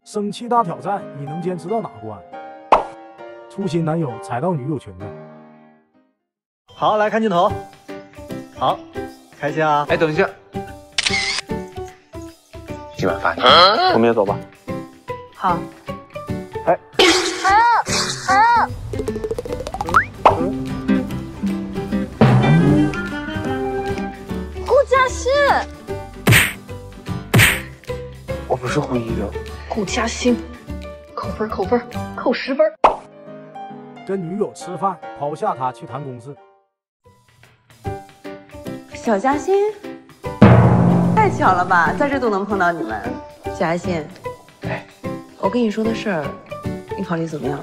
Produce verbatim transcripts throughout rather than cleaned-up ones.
生气大挑战，你能坚持到哪关？粗心男友踩到女友裙子。 好，来看镜头。好，开心啊！ 哎，等一下，今晚饭我们也走吧。 好。 哎。 啊啊！顾嘉欣， 我不是故意的。 顾嘉欣，扣分扣分扣十分。 跟女友吃饭，抛下她去谈公事。 小嘉欣，太巧了吧，在这都能碰到你们。小嘉欣， 哎， 我跟你说的事儿，你考虑怎么样了？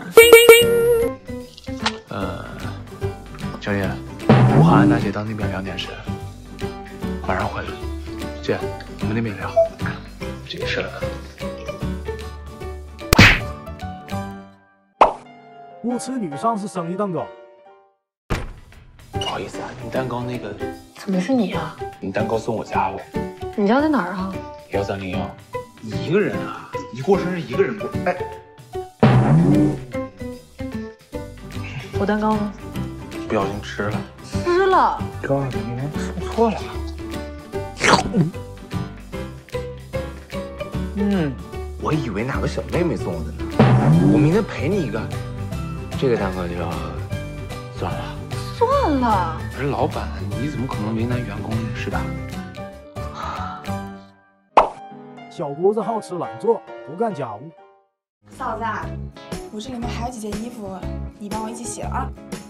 呃，小叶，我和安娜姐到那边聊点事，晚上回来。姐，我们那边聊这个事儿。 误吃女上司生日蛋糕。 不好意思啊，你蛋糕那个怎么是你啊？ 你蛋糕送我家了。 你家在哪儿啊？ 幺三零幺。一个人啊？你过生日一个人过？哎， 我蛋糕呢？ 不小心吃了。 吃了。 哥，你明天送错了。嗯，我以为哪个小妹妹送我的呢。我明天陪你一个。这个蛋糕就算了。 算了。 我是老板，你怎么可能为难员工呢？是吧？ 小姑子好吃懒做，不干家务。 嫂子，我这里面还有几件衣服，你帮我一起洗了啊。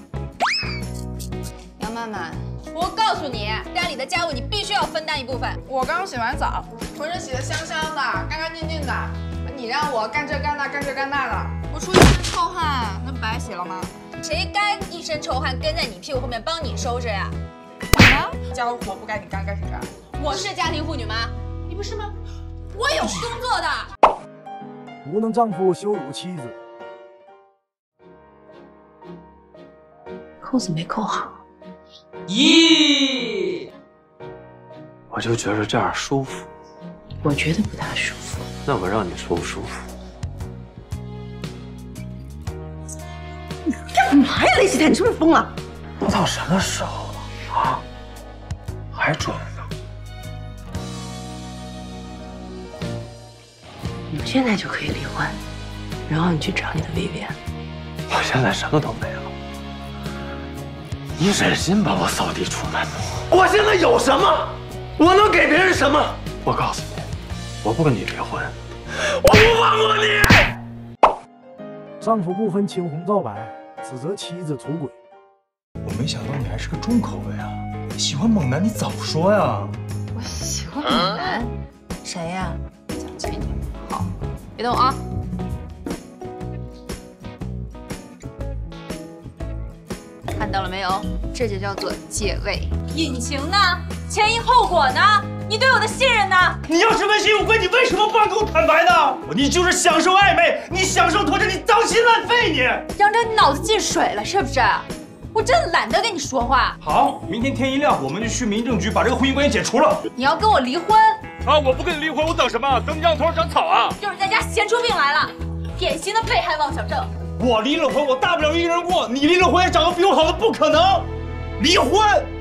杨曼曼，我告诉你，家里的家务你必须要分担一部分。 我刚洗完澡，浑身洗得香香的，干干净净的。你让我干这干那，干这干那的，我出一身臭汗，那不白洗了吗？ 谁该一身臭汗跟在你屁股后面帮你收拾呀？ 你呢？家务活不该你干，该谁干？ 我是家庭妇女吗？你不是吗？我有工作的。 无能丈夫羞辱妻子。 扣子没扣好。 咦，我就觉得这样舒服。 我觉得不大舒服。 那我让你舒不舒服？ 你干嘛呀，雷西泰？你是不是疯了？ 都到什么时候了啊？还准呢？ 你现在就可以离婚，然后你去找你的 Vivian。 我现在什么都没有，你忍心把我扫地出门吗？我现在有什么？我能给别人什么？我告诉你，我不跟你离婚，我不放过你。 丈夫不分青红皂白，指责妻子出轨。 我没想到你还是个重口味啊！喜欢猛男，你早说呀！ 我喜欢猛男，谁呀？讲这一点。好，别动啊！看到了没有？这就叫做借位。隐情呢？前因后果呢？你对我的信任呢？ 你要是问心无愧，你为什么不敢跟我坦白呢？你就是享受暧昧，你享受拖着，你脏心烂肺你！ 杨哲，你脑子进水了是不是？我真懒得跟你说话。 好，明天天一亮，我们就去民政局把这个婚姻关系解除了。 你要跟我离婚？ 啊！我不跟你离婚，我等什么？等秧头长草啊！ 就是在家闲出病来了，典型的被害妄想症。 我离了婚，我大不了一个人过；你离了婚，也找个比我好的不可能。离婚。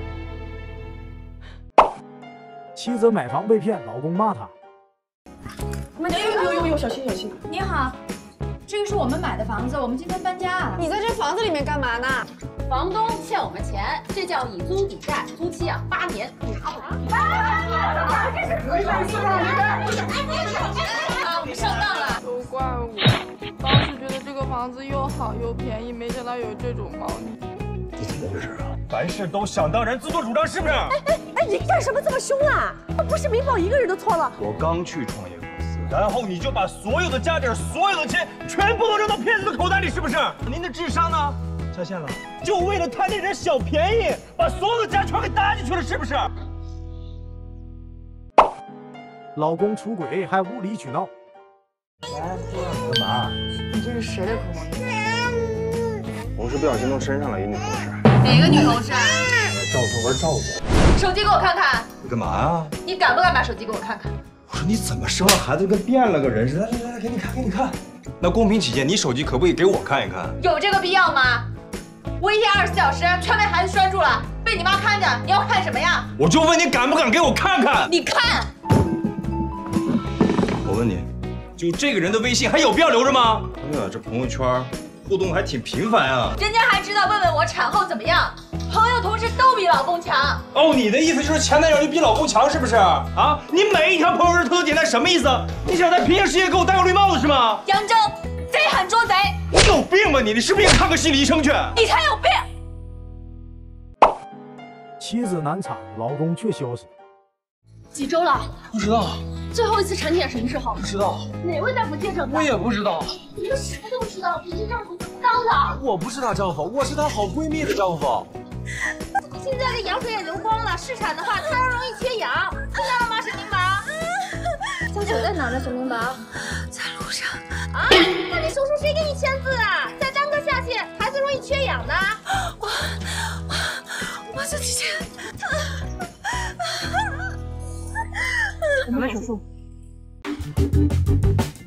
妻子买房被骗，老公骂她。 呦呦呦呦，小心小心！ 你好，这个是我们买的房子，我们今天搬家啊。 你在这房子里面干嘛呢？ 房东欠我们钱，这叫以租抵债，租期啊八年。啊，我们上当了。 都怪我，当时觉得这个房子又好又便宜，没想到有这种猫腻。 你怎么回事啊？凡事都想当然，自作主张，是不是？哎哎哎，你干什么这么凶啊？不是明宝一个人的错了。 我刚去创业公司，然后你就把所有的家底、所有的钱全部都扔到骗子的口袋里，是不是？您的智商呢？下线了，就为了贪那点小便宜，把所有的家全给搭进去了，是不是？ 老公出轨还无理取闹。 来，干嘛？ 你这是谁的口红？ 同事不小心弄身上了，一女同事。 哪个女同事？ 照顾玩照顾。 手机给我看看。 你干嘛呀？ 你敢不敢把手机给我看看？ 我说你怎么生了孩子就跟变了个人似的？来来来，给你看，给你看。那公平起见，你手机可不可以给我看一看？ 有这个必要吗？我一天二十四小时全被孩子拴住了，被你妈看着，你要看什么呀？ 我就问你敢不敢给我看看？ 你看。 我问你，就这个人的微信还有必要留着吗？哎呀，这朋友圈互动还挺频繁啊。 人家还知道问问我产后怎么样，朋友同事都比老公强。 哦，你的意思就是前男友就比老公强是不是？啊，你每一条朋友圈都点赞，什么意思？你想在平行世界给我戴个绿帽子是吗？ 杨征，贼喊捉贼！ 你有病吧你？你是不是应该看个心理医生去？ 你才有病！ 妻子难产，老公却消失。 几周了？ 不知道。 最后一次产检什么时候？ 不知道。 哪位大夫接诊的？ 我也不知道。 你们什么都不知道，比你丈夫高的。 我不是她丈夫，我是她好闺蜜的丈夫。 现在这羊水也流光了，试产的话，胎儿容易缺氧。听到了吗，沈明宝？家属在哪呢，沈明宝？ 在路上。 啊？那你手术谁给你签字啊？再耽搁下去，孩子容易缺氧的。 我我我自己签。 我们来手术。